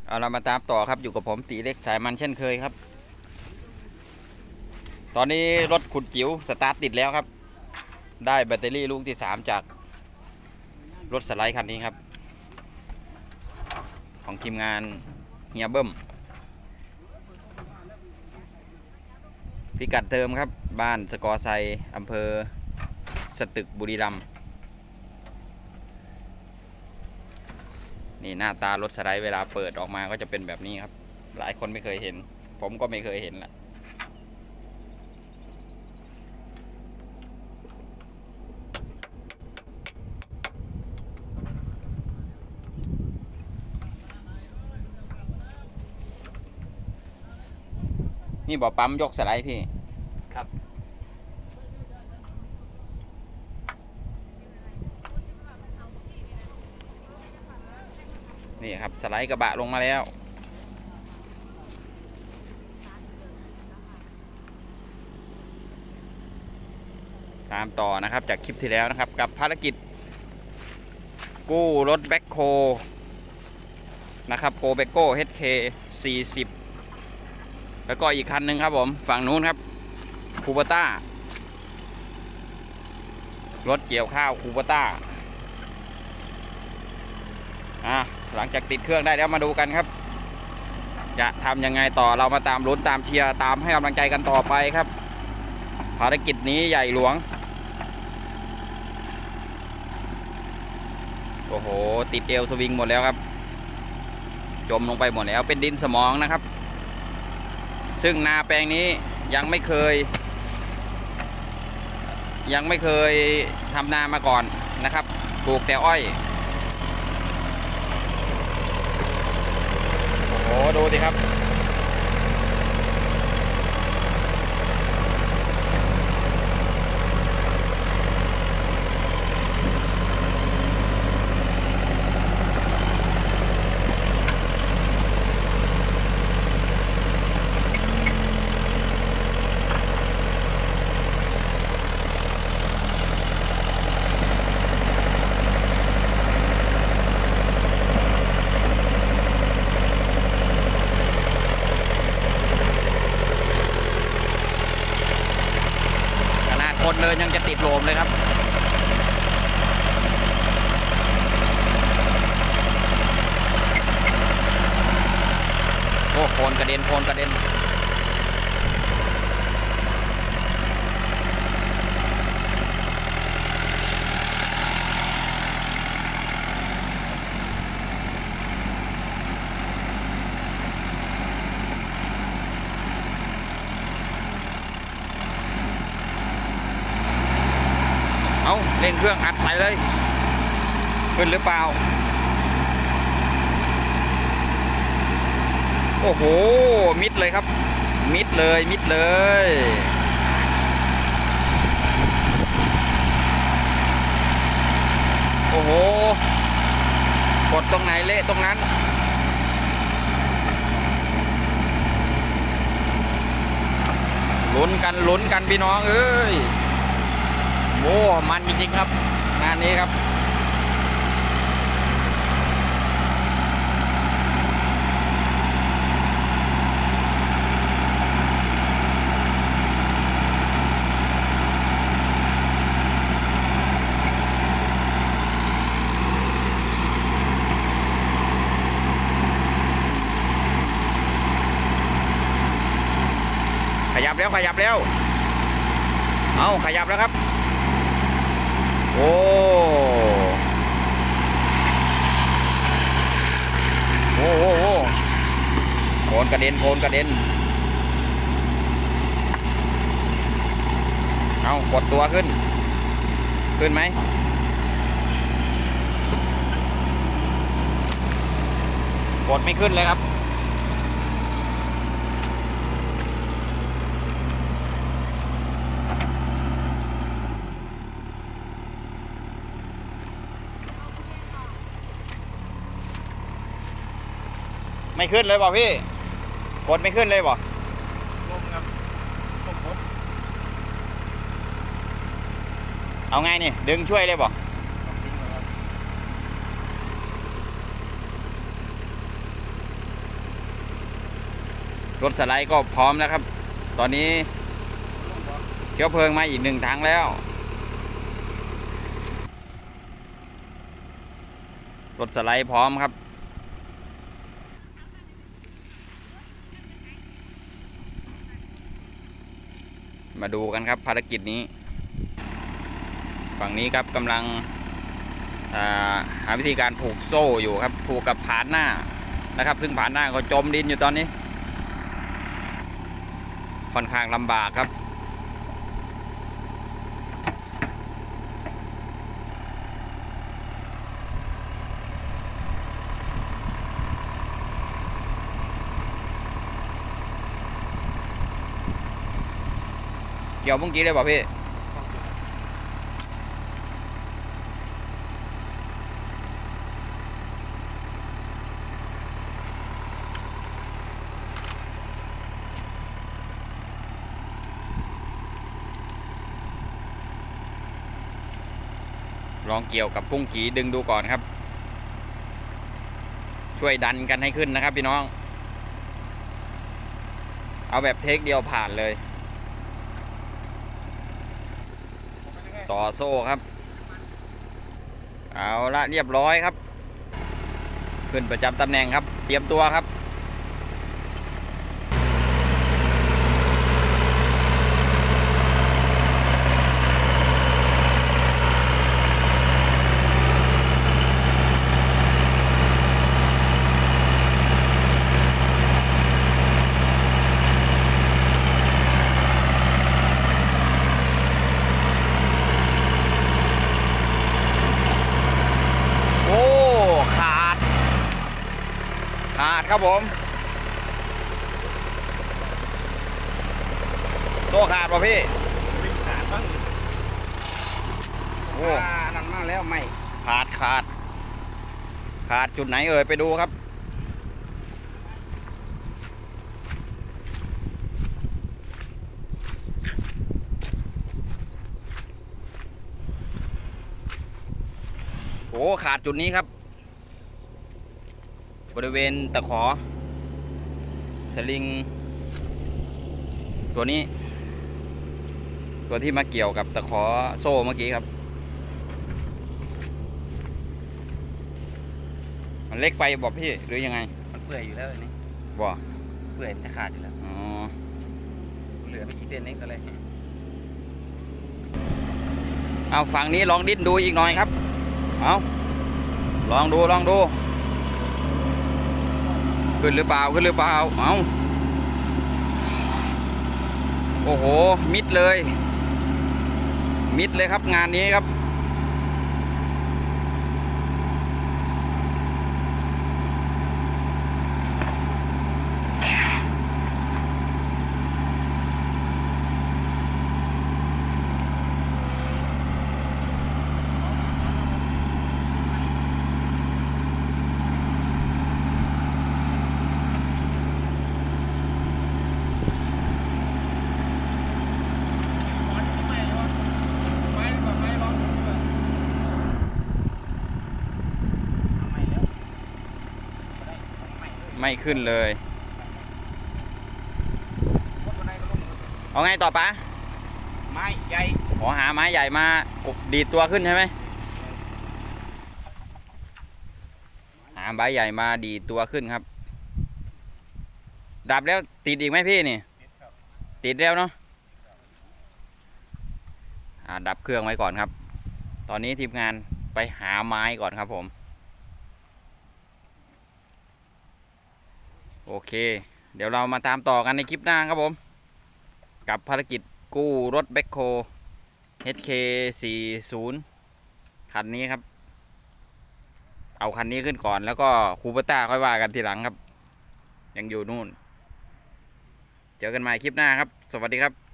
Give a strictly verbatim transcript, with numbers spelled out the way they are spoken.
เอาเรามาตามต่อครับอยู่กับผมตีเล็กสายมันเช่นเคยครับตอนนี้รถขุดจิ๋วสตาร์ทติดแล้วครับได้แบตเตอรี่ลูกที่สามจากรถสไลด์คันนี้ครับของทีมงานเฮียเบิ้มพิกัดเดิมครับบ้านสกอไซอำเภอสตึกบุรีรัมย์นี่หน้าตารถสไลด์เวลาเปิดออกมาก็จะเป็นแบบนี้ครับหลายคนไม่เคยเห็นผมก็ไม่เคยเห็นละนี่บ่อปั๊มยกสไลด์พี่ครับนี่ครับสไลด์กระบะลงมาแล้วตามต่อนะครับจากคลิปที่แล้วนะครับกับภารกิจกู้รถแบ็คโฮนะครับโกเบโก้ เอช เค สี่สิบแล้วก็อีกคันหนึ่งครับผมฝั่งนู้นครับคูเบต้ารถเกี่ยวข้าวคูเบต้าอ่ะหลังจากติดเครื่องได้แล้วมาดูกันครับจะทำยังไงต่อเรามาตามลุ้นตามเชียร์ตามให้กำลังใจกันต่อไปครับภารกิจนี้ใหญ่หลวงโอ้โหติดเอวสวิงหมดแล้วครับจมลงไปหมดแล้วเป็นดินสมองนะครับซึ่งนาแปลงนี้ยังไม่เคยยังไม่เคยทำนามาก่อนนะครับปลูกแต่อ้อยโอ้โหดูสิครับคนเลยยังจะติดโลมเลยครับโอ้โคนกระเด็นโคนกระเด็นเอาเร่งเครื่องอัดใส่เลยขึ้นหรือเปล่าโอ้โหมิดเลยครับมิดเลยมิดเลยโอ้โหกดตรงไหนเละตรงนั้นลุ้นกันลุ้นกันพี่น้องเอ้ยโอ้มันจริงๆครับงานนี้ครับขยับแล้วขยับแล้วเอาขยับแล้วครับโอ้โหโอ้โหโคนกระเด็นโคนกระเด็นเอากดตัวขึ้นขึ้นไหมกดไม่ขึ้นเลยครับไม่ขึ้นเลยบ่พี่กดไม่ขึ้นเลยบ่ลมครับลมครับเอาไงนี่ดึงช่วยได้บ่รถสไลด์ก็พร้อมแล้วครับตอนนี้เชื้อเพลิงมาอีกหนึ่งถังแล้วรถสไลด์พร้อมครับมาดูกันครับภารกิจนี้ฝั่งนี้ครับกำลังหาวิธีการผูกโซ่อยู่ครับผูกกับผานหน้านะครับซึ่งผานหน้าก็จมดินอยู่ตอนนี้ค่อนข้างลำบากครับเกี่ยวเมื่อกี้เลยป่ะพี่ลองเกี่ยวกับปุ้งกีดึงดูก่อนครับช่วยดันกันให้ขึ้นนะครับพี่น้องเอาแบบเทคเดียวผ่านเลยต่อโซ่ครับเอาละเรียบร้อยครับขึ้นประจำตำแหน่งครับเตรียมตัวครับขาดครับผมโซ่ขาดป่ะพี่ขาดบ้างโอ้นั่นมาแล้วไม่ขาดขาดขาดจุดไหนเอ่ยไปดูครับโอ้ขาดจุดนี้ครับบริเวณตะขอสลิงตัวนี้ตัวที่มาเกี่ยวกับตะขอโซ่เมื่อกี้ครับมันเล็กไปบอกพี่หรือยังไงมันเปื่อยอยู่แล้วนี่บ่เปื่อยมันจะขาดอยู่แล้วอ๋อเหลือไม่กี่เส้นนี้ก็เลยเอาฝั่งนี้ลองดิ้นดูอีกหน่อยครับเอาลองดูลองดูขึ้นหรือเปล่าขึ้นหรือเปล่าเอาโอ้โหมิดเลยมิดเลยครับงานนี้ครับไม่ขึ้นเลยเอาไงต่อปะไม้ใหญ่ขอหาไม้ใหญ่มาดีดตัวขึ้นใช่ไหมหาใบใหญ่มาดีดตัวขึ้นครับดับแล้วติดอีกไหมพี่นี่ติดแล้วเนาะดับเครื่องไว้ก่อนครับตอนนี้ทีมงานไปหาไม้ก่อนครับผมโอเคเดี๋ยวเรามาตามต่อกันในคลิปหน้าครับผมกับภารกิจกู้รถแบ็คโฮ เอช เค สี่สิบ คันนี้ครับเอาคันนี้ขึ้นก่อนแล้วก็คูเปอร์ต้าค่อยว่ากันทีหลังครับยังอยู่นู่นเจอกันใหม่คลิปหน้าครับสวัสดีครับ